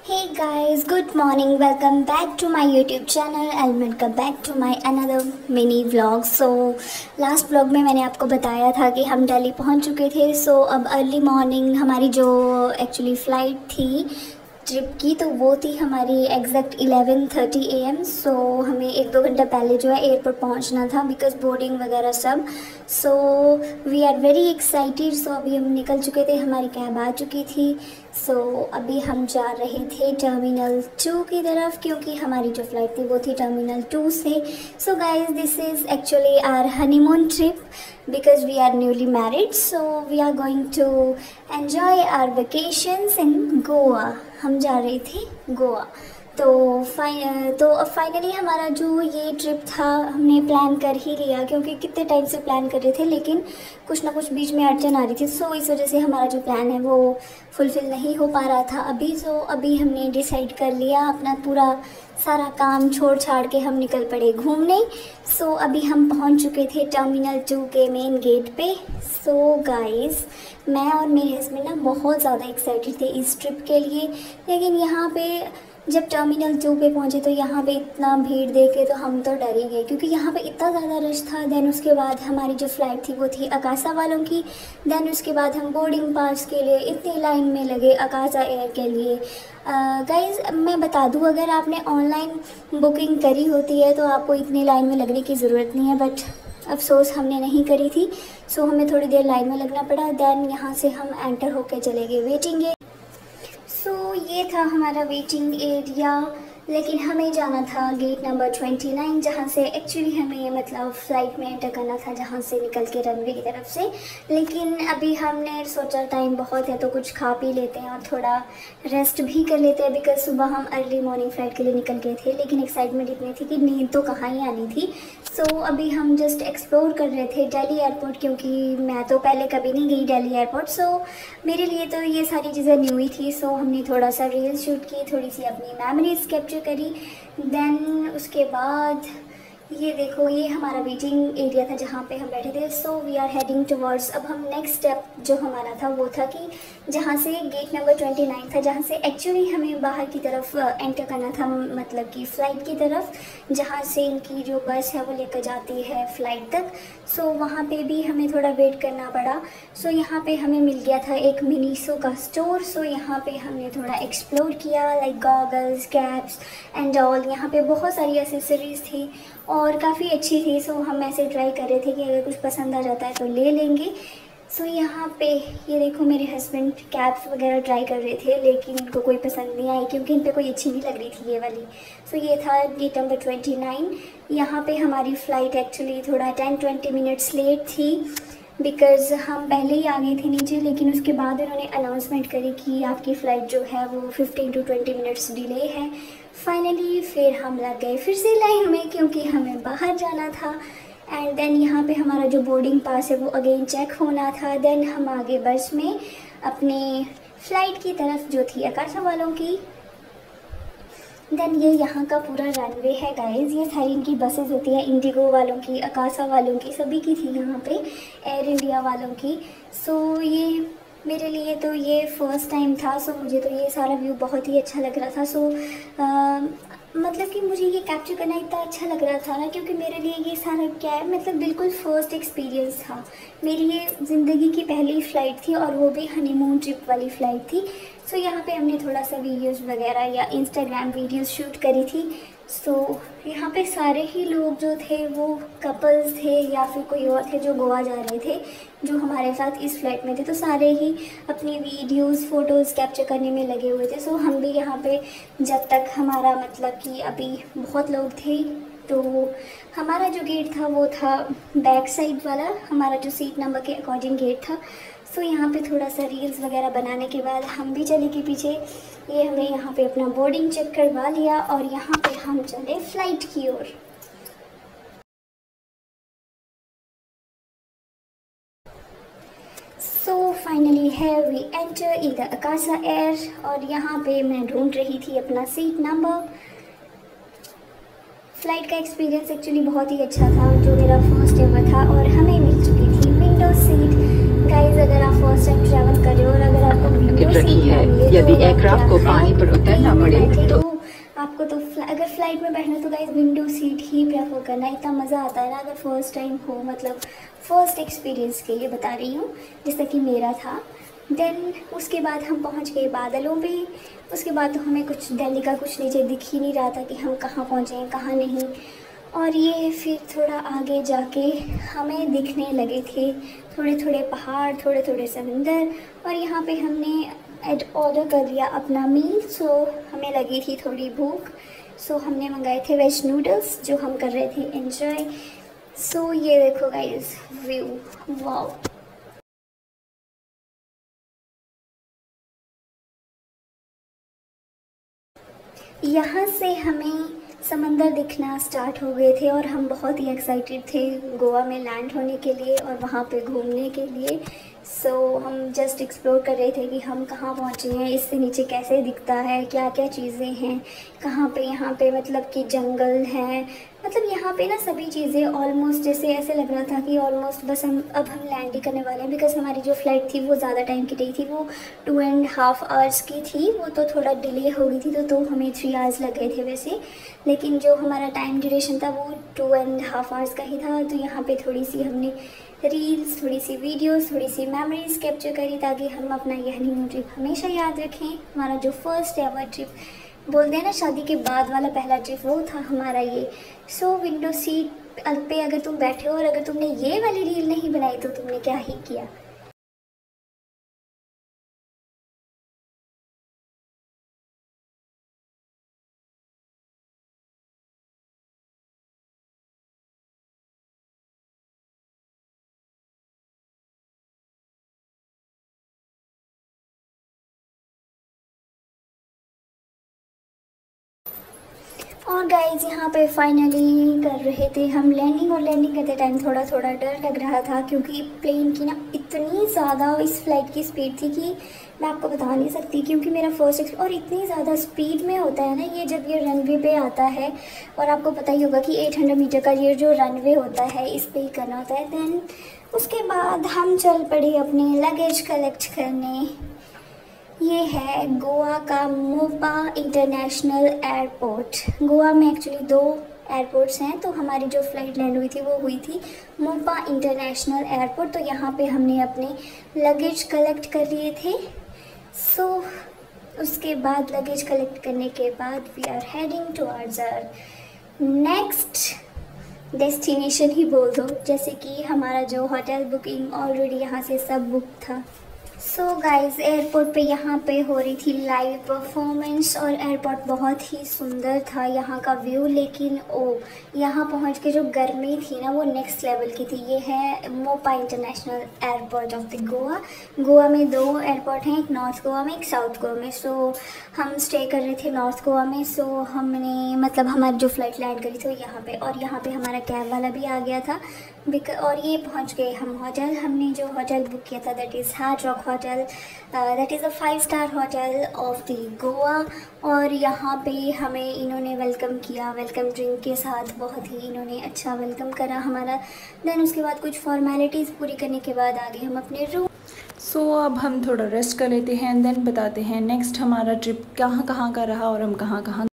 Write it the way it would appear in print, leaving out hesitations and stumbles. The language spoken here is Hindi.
Hey guys, good morning. Welcome back to my YouTube channel and welcome back to my another mini vlog. So last vlog में मैंने आपको बताया था कि हम दिल्ली पहुंच चुके थे. So अब अर्ली मॉर्निंग हमारी जो एक्चुअली फ़्लाइट थी ट्रिप की, तो वो थी हमारी एग्जैक्ट 11:30 AM. सो हमें 1-2 घंटा पहले जो है एयरपोर्ट पहुंचना था बिकॉज बोर्डिंग वगैरह सब. So we are very excited. सो अभी हम निकल चुके थे, हमारी कैब आ चुकी थी. सो अभी हम जा रहे थे टर्मिनल 2 की तरफ क्योंकि हमारी जो फ़्लाइट थी वो थी टर्मिनल 2 से. So guys this is actually our honeymoon trip because we are newly married, so we are going to enjoy our vacations in Goa. हम जा रहे थे गोवा. तो फाइनली हमारा जो ये ट्रिप था हमने प्लान कर ही लिया क्योंकि कितने टाइम से प्लान कर रहे थे लेकिन कुछ ना कुछ बीच में अड़चन आ रही थी. सो इस वजह से हमारा जो प्लान है वो फुलफ़िल नहीं हो पा रहा था अभी. सो अभी हमने डिसाइड कर लिया, अपना पूरा सारा काम छोड़ छाड़ के हम निकल पड़े घूमने. सो अभी हम पहुंच चुके थे टर्मिनल 2 के मेन गेट पे. सो गाइस मैं और मेरे हस्बैंड ना बहुत ज़्यादा एक्साइटेड थे इस ट्रिप के लिए, लेकिन यहाँ पे जब टर्मिनल 2 पे पहुँचे तो यहाँ पे इतना भीड़ देख के तो हम तो डर ही गए क्योंकि यहाँ पे इतना ज़्यादा रश था. देन उसके बाद हमारी जो फ़्लाइट थी वो थी अकासा वालों की. देन उसके बाद हम बोर्डिंग पास के लिए इतनी लाइन में लगे अकासा एयर के लिए. गाइज़ मैं बता दूँ, अगर आपने ऑनलाइन बुकिंग करी होती है तो आपको इतनी लाइन में लगने की ज़रूरत नहीं है, बट अफसोस हमने नहीं करी थी. सो हमें थोड़ी देर लाइन में लगना पड़ा. देन यहाँ से हम एंटर होकर चले गए वेटिंग एरिया. सो ये था हमारा वेटिंग एरिया, लेकिन हमें जाना था गेट नंबर 29 जहाँ से एक्चुअली हमें मतलब फ़्लाइट में एंटर करना था, जहाँ से निकल के रनवे की तरफ से. लेकिन अभी हमने सोचा टाइम बहुत है तो कुछ खा पी लेते हैं और थोड़ा रेस्ट भी कर लेते हैं बिकॉज सुबह हम अर्ली मॉर्निंग फ़्लाइट के लिए निकल गए थे. लेकिन एक्साइटमेंट इतनी थी कि नींद तो कहाँ ही आनी थी. सो अभी हम जस्ट एक्सप्लोर कर रहे थे दिल्ली एयरपोर्ट क्योंकि मैं तो पहले कभी नहीं गई दिल्ली एयरपोर्ट. सो मेरे लिए तो ये सारी चीज़ें न्यू ही थी. सो हमने थोड़ा सा रील्स शूट की, थोड़ी सी अपनी मेमोरीज कैप्चर करी. देन उसके बाद ये देखो, ये हमारा वेटिंग एरिया था जहाँ पे हम बैठे थे. So we are heading towards. अब हम नेक्स्ट स्टेप जो हमारा था वो था कि जहाँ से गेट नंबर 29 था, जहाँ से एक्चुअली हमें बाहर की तरफ एंटर करना था, मतलब कि फ़्लाइट की तरफ जहाँ से इनकी जो बस है वो लेकर जाती है फ़्लाइट तक. सो वहाँ पे भी हमें थोड़ा वेट करना पड़ा. सो यहाँ पे हमें मिल गया था एक मिनीसो का स्टोर. सो यहाँ पे हमने थोड़ा एक्सप्लोर किया, like goggles, caps and all. यहाँ पे बहुत सारी एसेसरीज़ थी और काफ़ी अच्छी थी. सो हम ऐसे ट्राई कर रहे थे कि अगर कुछ पसंद आ जाता है तो ले लेंगे. सो यहाँ पे ये देखो, मेरे हस्बैंड कैप्स वगैरह ट्राई कर रहे थे लेकिन इनको कोई पसंद नहीं आई क्योंकि इन पे कोई अच्छी नहीं लग रही थी ये वाली. सो ये था गेट नंबर 29. यहाँ पे हमारी फ़्लाइट एक्चुअली थोड़ा 10-20 मिनट्स लेट थी बिकॉज़ हम पहले ही आ गए थे नीचे, लेकिन उसके बाद उन्होंने अनाउंसमेंट करी कि आपकी फ़्लाइट जो है वो 15-20 मिनट्स डिले है. फाइनली फिर हम लग गए फिर से लाइन में क्योंकि हमें बाहर जाना था. एंड देन यहाँ पे हमारा जो बोर्डिंग पास है वो अगेन चेक होना था. देन हम आगे बस में अपने फ़्लाइट की तरफ जो थी अकाशा वालों की. देन ये यहाँ का पूरा रनवे है गाइज़. ये सारी इनकी बसेस होती हैं, इंडिगो वालों की, अकाशा वालों की, सभी की थी यहाँ पे, एयर इंडिया वालों की. सो ये मेरे लिए तो ये फ़र्स्ट टाइम था. सो मुझे तो ये सारा व्यू बहुत ही अच्छा लग रहा था. सो मतलब कि मुझे ये कैप्चर करना इतना अच्छा लग रहा था ना क्योंकि मेरे लिए ये सारा क्या है, मतलब बिल्कुल फ़र्स्ट एक्सपीरियंस था. मेरी ये ज़िंदगी की पहली फ़्लाइट थी और वो भी हनीमून ट्रिप वाली फ़्लाइट थी. सो यहाँ पे हमने थोड़ा सा वीडियोस वगैरह या इंस्टाग्राम वीडियोस शूट करी थी. सो यहाँ पे सारे ही लोग जो थे वो कपल्स थे या फिर कोई और थे जो गोवा जा रहे थे जो हमारे साथ इस फ्लाइट में थे. तो सारे ही अपनी वीडियोस फ़ोटोज़ कैप्चर करने में लगे हुए थे. सो हम भी यहाँ पे जब तक हमारा मतलब कि अभी बहुत लोग थे तो हमारा जो गेट था वो था बैक साइड वाला, हमारा जो सीट नंबर के अकॉर्डिंग गेट था. सो यहाँ पे थोड़ा सा रील्स वगैरह बनाने के बाद हम भी चले के पीछे. ये हमने यहाँ पे अपना बोर्डिंग चेक करवा लिया और यहाँ पे हम चले फ़्लाइट की ओर. सो फाइनली है we enter in the Akasa Air. और यहाँ पे मैं ढूंढ रही थी अपना सीट नंबर. फ़्लाइट का एक्सपीरियंस एक्चुअली बहुत ही अच्छा था, जो मेरा फर्स्ट एवर था, और हमें मिल चुकी थी विंडो सीट. गाइस अगर आप फर्स्ट टाइम ट्रैवल कर रहे हो और अगर आपको विंडो सीट है, है यदि एयरक्राफ्ट को पानी पर उतरना पड़े तो आपको तो अगर फ्लाइट में बैठना तो गाइस विंडो सीट ही प्रेफर करना। इतना मज़ा आता है ना अगर फर्स्ट टाइम हो, मतलब फर्स्ट एक्सपीरियंस के लिए बता रही हूँ, जैसा कि मेरा था। देन उसके बाद हम पहुँच गए बादलों पे। उसके बाद तो हमें कुछ दिल्ली का कुछ नीचे दिख ही नहीं रहा था कि हम कहाँ पहुँचे हैं कहाँ नहीं। और ये फिर थोड़ा आगे जाके हमें दिखने लगे थे थोड़े थोड़े पहाड़, थोड़े थोड़े समंदर। और यहाँ पे हमने ऑर्डर कर लिया अपना मील। सो हमें लगी थी थोड़ी भूख, सो हमने मंगाए थे वेज नूडल्स जो हम कर रहे थे एंजॉय। सो ये देखो गाइस व्यू, वाओ। यहाँ से हमें समंदर दिखना स्टार्ट हो गए थे और हम बहुत ही एक्साइटेड थे गोवा में लैंड होने के लिए और वहाँ पे घूमने के लिए। सो हम जस्ट एक्सप्लोर कर रहे थे कि हम कहाँ पहुँचे हैं, इससे नीचे कैसे दिखता है, क्या क्या चीज़ें हैं, कहाँ पे यहाँ पे मतलब कि जंगल है, मतलब यहाँ पे ना सभी चीज़ें ऑलमोस्ट जैसे ऐसे लग रहा था कि ऑलमोस्ट बस हम लैंड ही करने वाले हैं। बिकॉज हमारी जो फ़्लाइट थी वो ज़्यादा टाइम की नहीं थी, वो 2.5 आवर्स की थी। वो तो थोड़ा डिले हो गई थी तो हमें 3 आवर्स लग गए थे वैसे, लेकिन जो हमारा टाइम ड्यूरेशन था वो 2.5 आवर्स का ही था। तो यहाँ पे थोड़ी सी हमने रील्स, थोड़ी सी वीडियोस, थोड़ी सी मेमोरीज कैप्चर करी ताकि हम अपना ये हनीमून ट्रिप हमेशा याद रखें। हमारा जो फर्स्ट एवर ट्रिप बोलते हैं ना शादी के बाद वाला पहला ट्रिप, वो था हमारा ये। सो विंडो सीट पे अगर तुम बैठे हो और अगर तुमने ये वाली रील नहीं बनाई तो तुमने क्या ही किया। और गाइज यहाँ पे फाइनली कर रहे थे हम लैंडिंग, और लैंडिंग करते टाइम थोड़ा थोड़ा डर लग रहा था क्योंकि प्लेन की ना इतनी ज़्यादा इस फ्लाइट की स्पीड थी कि मैं आपको बता नहीं सकती। क्योंकि मेरा फर्स्ट और इतनी ज़्यादा स्पीड में होता है ना ये जब ये रनवे पे आता है, और आपको पता ही होगा कि 800 मीटर का ये जो रनवे होता है इस पर ही करना होता है। देन उसके बाद हम चल पड़े अपने लगेज कलेक्ट करने। ये है गोवा का मोपा इंटरनेशनल एयरपोर्ट। गोवा में एक्चुअली 2 एयरपोर्ट्स हैं, तो हमारी जो फ़्लाइट लैंड हुई थी वो हुई थी मोपा इंटरनेशनल एयरपोर्ट। तो यहाँ पे हमने अपने लगेज कलेक्ट कर लिए थे। सो उसके बाद लगेज कलेक्ट करने के बाद we are heading towards our next destination ही बोल दो, जैसे कि हमारा जो होटल बुकिंग ऑलरेडी यहाँ से सब बुक था। सो गाइस एयरपोर्ट पे यहाँ पे हो रही थी लाइव परफॉर्मेंस और एयरपोर्ट बहुत ही सुंदर था यहाँ का व्यू। लेकिन यहाँ पहुँच के जो गर्मी थी ना वो नेक्स्ट लेवल की थी। ये है Mopa international airport of the Goa. Goa में 2 एयरपोर्ट हैं, एक नॉर्थ गोवा में एक साउथ गोवा में। सो हम स्टे कर रहे थे नॉर्थ गोवा में। सो हमने मतलब हमारी जो फ़्लाइट लैंड करी थी यहाँ पे, और यहाँ पे हमारा कैब वाला भी आ गया था। और ये पहुँच गए हम होटल। हमने जो होटल बुक किया था that is Hard Rock hotel, that is a 5 star hotel of the Goa. और यहाँ पे हमें इन्होंने वेलकम किया, वेलकम ड्रिंक के साथ बहुत ही इन्होंने अच्छा वेलकम करा हमारा। देन उसके बाद कुछ फॉर्मेलिटीज़ पूरी करने के बाद आ गए हम अपने रूम। सो अब हम थोड़ा रेस्ट कर लेते हैं, देन बताते हैं नेक्स्ट हमारा ट्रिप कहाँ कहाँ का रहा और हम कहाँ कहाँ